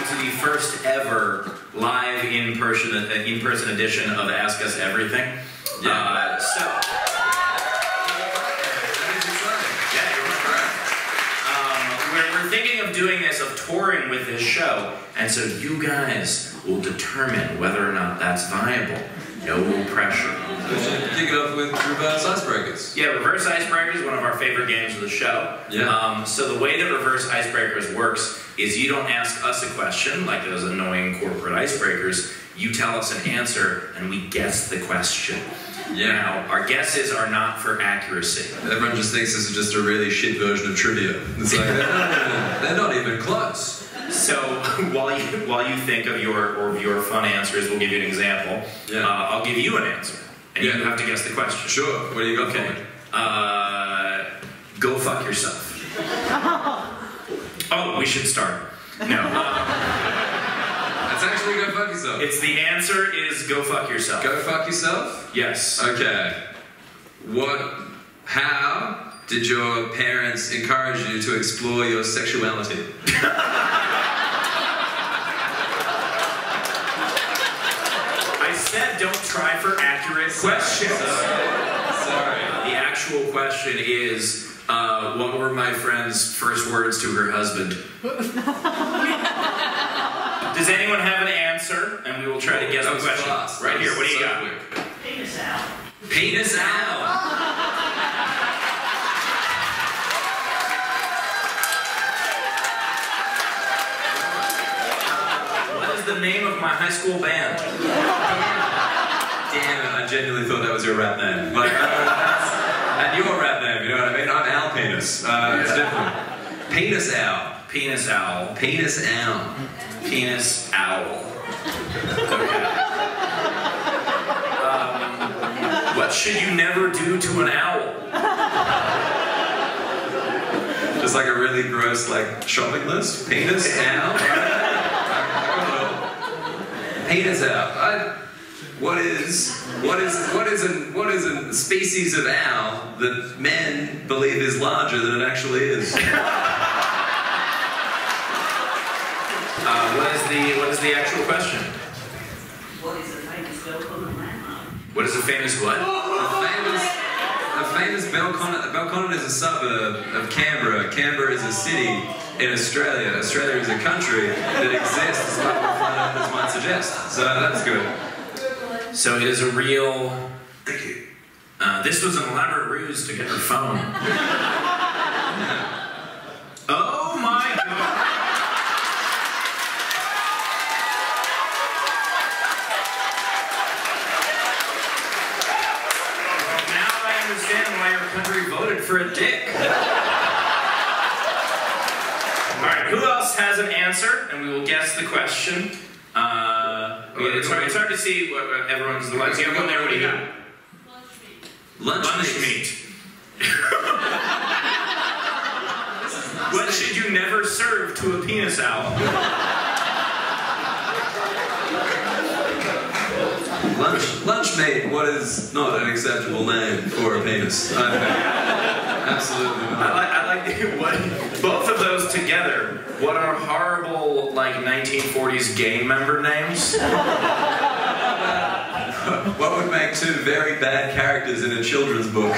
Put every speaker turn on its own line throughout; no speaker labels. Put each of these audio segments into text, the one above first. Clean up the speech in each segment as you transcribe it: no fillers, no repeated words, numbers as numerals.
to the first ever live in-person edition of Ask Us Everything. Yeah. We're thinking of doing this, of touring with this show, and so you guys will determine whether or not that's viable. No pressure.
We should kick it off with Reverse Icebreakers.
Yeah, Reverse Icebreakers is one of our favorite games of the show.
Yeah.
So the way that Reverse Icebreakers works is you don't ask us a question, like those annoying corporate icebreakers. You tell us an answer, and we guess the question.
Yeah.
Now, our guesses are not for accuracy.
Everyone just thinks this is just a really shit version of trivia. It's like, they're not even close.
So while you think of your fun answers, we'll give you an example.
Yeah.
I'll give you an answer, and you have to guess the question.
Sure. What do you got for me?
Go fuck yourself. Oh, we should start. No.
It's actually go fuck yourself.
The answer is go fuck yourself.
Go fuck yourself?
Yes.
Okay. How did your parents encourage you to explore your sexuality?
I said don't try for accurate questions.
Sorry.
The actual question is, what were my friend's first words to her husband? Does anyone have an answer? And we will try to guess the question.
Fast.
Right here, what do you got?
Quick.
Penis out.
Penis out. What is the name of my high school band?
Damn it, I genuinely thought that was your rap name. Like, and your rap name, you know what I mean? I'm Al Penis. It's different. Penis Owl.
Penis owl.
Penis Owl.
Penis owl. Okay. What should you never do to an owl?
Just like a really gross, like, shopping list. Penis Owl. Penis Owl. What is a species of owl that men believe is larger than it actually is?
What is the actual question?
What is a famous Belconnen landmark?
What is a famous what?
A famous Belconnen is a suburb of Canberra. Canberra is a city in Australia. Australia is a country that exists, like what flat earthers might suggest. So that's good.
So it is a real... Thank you. This was an elaborate ruse to get her phone. Oh my god! Now I understand why your country voted for a dick. Alright, who else has an answer? And we will guess the question. It's hard to see what everyone's the ones. Go there, what do you got? Lunch meat. What should you never serve to a penis owl?
Lunch meat, what is not an acceptable name for a penis? Absolutely not.
I like what both of those together. What are horrible, like 1940s gang member names?
What would make two very bad characters in a children's book?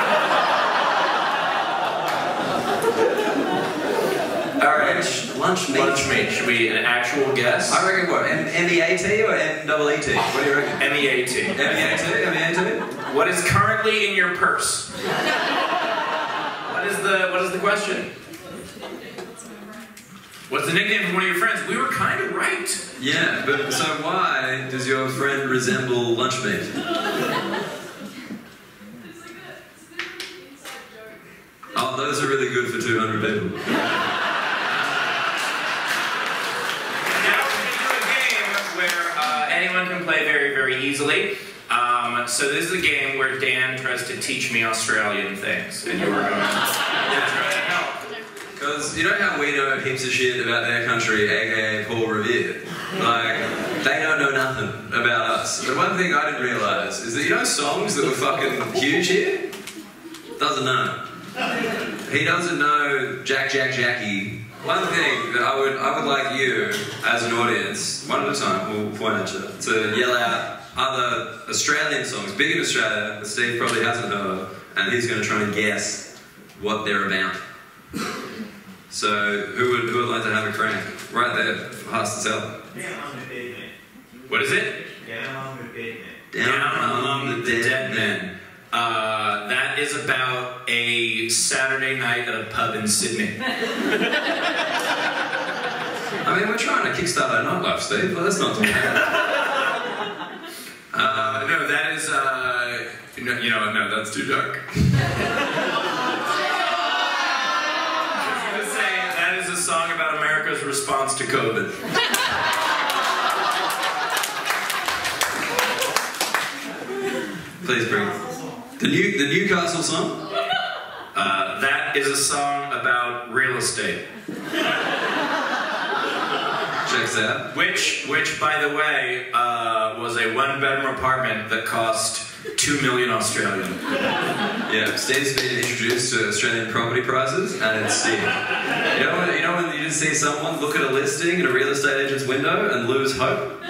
Alright, lunch meat.
Lunch meat. Should we an actual guess?
I reckon what? M-E-A-T or M-E-E-T? What do you reckon?
M-E-A-T.
M-E-A-T? M-E-A-T?
What is currently in your purse? What is the question? What's the nickname of one of your friends? We were kind of right.
Yeah, but so why does your friend resemble lunch meat? Oh, those are really good for 200 people.
Now we're going to do a game where anyone can play very, very easily. So this is a game where Dan tries to teach me Australian things, and you're going to try to help.
Because you know how we know heaps of shit about their country, aka Paul Revere? Like, they don't know nothing about us. The one thing I didn't realise is that you know songs that were fucking huge here? Doesn't know. He doesn't know Jack Jack Jackie One thing that I would like you, as an audience, one at a time, we'll point at you, to yell out other Australian songs, big in Australia, that Steve probably hasn't heard of, and he's going to try and guess what they're about. So, who would like to have a crank? Right there, fast as hell.
What is it?
Down Among the Dead Men.
Down Among the Dead Men. That is about a Saturday night at a pub in Sydney.
I mean, we're trying to kickstart our nightlife, Steve, but that's not too bad.
No, that is, no, that's too dark. I was gonna say, that is a song about America's response to COVID.
Please bring the Newcastle song.
That is a song about real estate.
Checks out.
Which, by the way, was a one-bedroom apartment that cost 2 million Australian.
Yeah, Steve's been introduced to Australian property prices, and it's sick. You know when you just see someone look at a listing in a real estate agent's window and lose hope?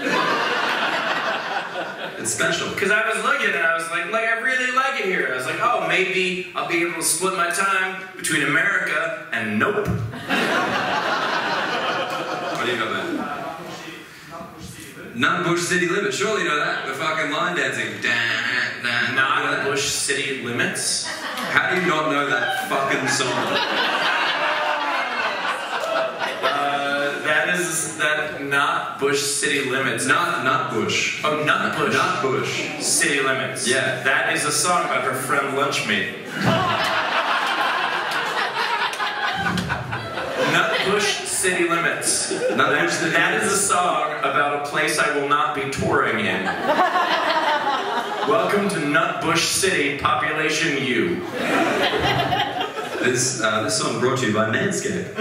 It's special.
Because I was looking and I was like, I really like it here. I was like, oh, maybe I'll be able to split my time between America and nope.
What do you got, man? Nutbush City Limits. Surely you know that. The fucking line dancing.
Nutbush City Limits?
How do you not know that fucking song?
Nutbush City Limits.
Nutbush.
Oh, Nutbush.
Nutbush.
City Limits.
Yeah.
That is a song about her friend Lunchmeat. Nutbush City Limits. That is a song about a place I will not be touring in. Welcome to Nutbush City, population U.
This song brought to you by Manscaped.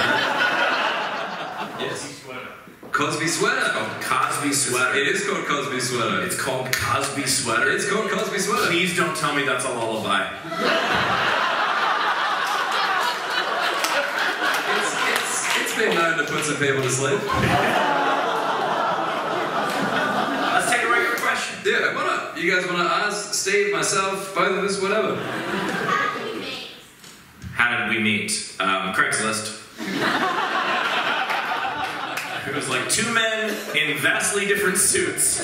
Yes. Cosby Sweater.
Oh, Cosby Sweater.
It is called Cosby Sweater.
It's called Cosby Sweater.
It's called Cosby Sweater.
Please don't tell me that's a lullaby.
It's been known to put some people to sleep.
Let's take a regular question.
Yeah, why not? You guys want to ask Steve, myself, both of us, whatever?
How did we meet? Craigslist. It was like two men in vastly different suits.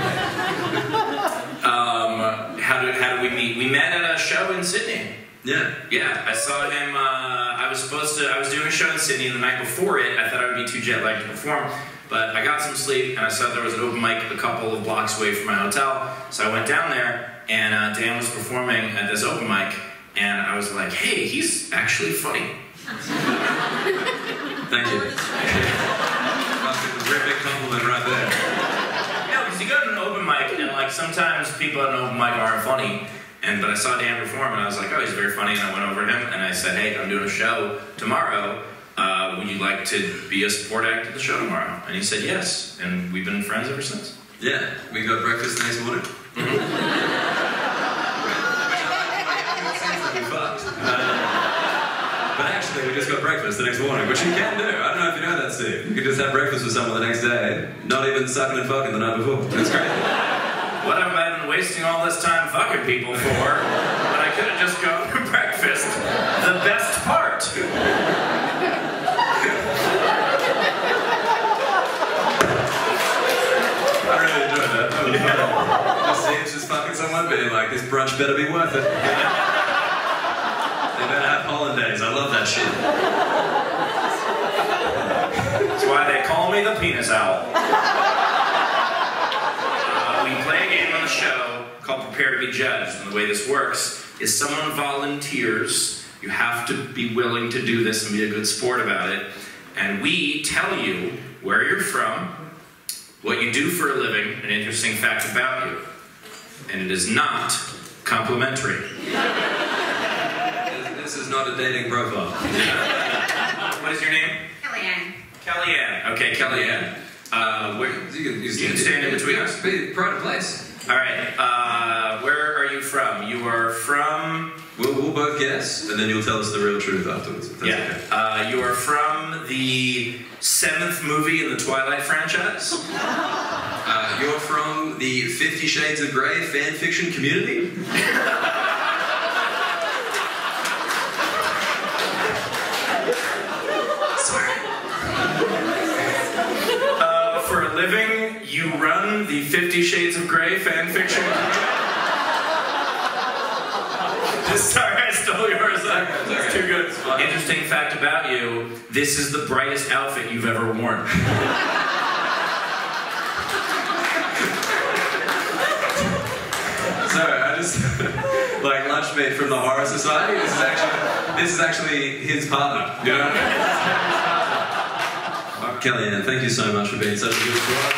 How did we meet? We met at a show in Sydney.
Yeah.
Yeah, I saw him, I was doing a show in Sydney, and the night before it, I thought I would be too jet lagged to perform, but I got some sleep, and I saw there was an open mic a couple of blocks away from my hotel, so I went down there, and Dan was performing at this open mic, and I was like, hey, he's actually funny.
Thank you. Terrific compliment right there.
Yeah, because you go to an open mic, and like sometimes people at an open mic aren't funny, but I saw Dan perform, and I was like, oh, he's very funny, and I went over to him, and I said, hey, I'm doing a show tomorrow, would you like to be a support act at the show tomorrow? And he said yes, and we've been friends ever since.
Yeah, we got breakfast the next morning. But actually, we just got breakfast the next morning, which you can do. I don't know if you know that, Steve. You can just have breakfast with someone the next day, not even sucking and fucking the night before. It's great.
What have I been wasting all this time fucking people for when I could have just gone for breakfast? The best part.
I really enjoyed that. That was fun. Steve's just fucking someone being like, this brunch better be worth it. They better have hollandaise. I love that shit.
That's why they call me the penis owl. We play a game on the show called Prepare to be Judged, and the way this works is someone volunteers. You have to be willing to do this and be a good sport about it, and we tell you where you're from, what you do for a living, an interesting fact about you, and it is not complimentary.
This is not a dating profile.
What is your name?
Kellyanne.
Kellyanne. Okay, Kellyanne. You can stand in between us.
Be pride of place.
All right. Where are you from? You are from.
We'll we'll both guess, and then you'll tell us the real truth afterwards. If that's okay.
You are from the 7th movie in the Twilight franchise.
You're from the 50 Shades of Grey fan fiction community? Sorry.
For a living, you run the 50 Shades of Grey fan fiction community. Sorry, I stole yours. It's too good. Interesting fact about you, this is the brightest outfit you've ever worn.
Sorry, I just like lunchmate from the Horror Society. This is actually his partner. You know? Kellyanne, thank you so much for being such a good sport.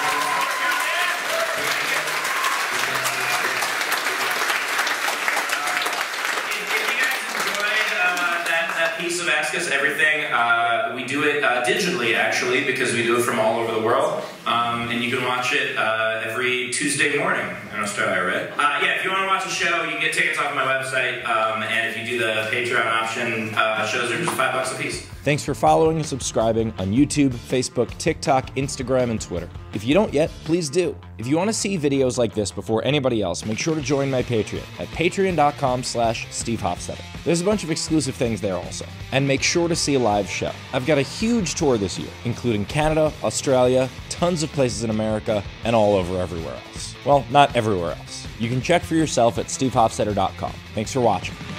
Piece of Ask Us Everything. We do it digitally, actually, because we do it from all over the world. And you can watch it every Tuesday morning in Australia, right? Yeah, if you want to watch a show, you can get tickets off my website. And if you do the Patreon option, shows are just $5 a piece.
Thanks for following and subscribing on YouTube, Facebook, TikTok, Instagram, and Twitter. If you don't yet, please do. If you want to see videos like this before anybody else, make sure to join my Patreon at patreon.com/Steve Hofstetter. There's a bunch of exclusive things there also. And make sure to see a live show. I've got a huge tour this year, including Canada, Australia, tons of places in America, and all over everywhere else. Well, not everywhere else. You can check for yourself at stevehofstetter.com. Thanks for watching.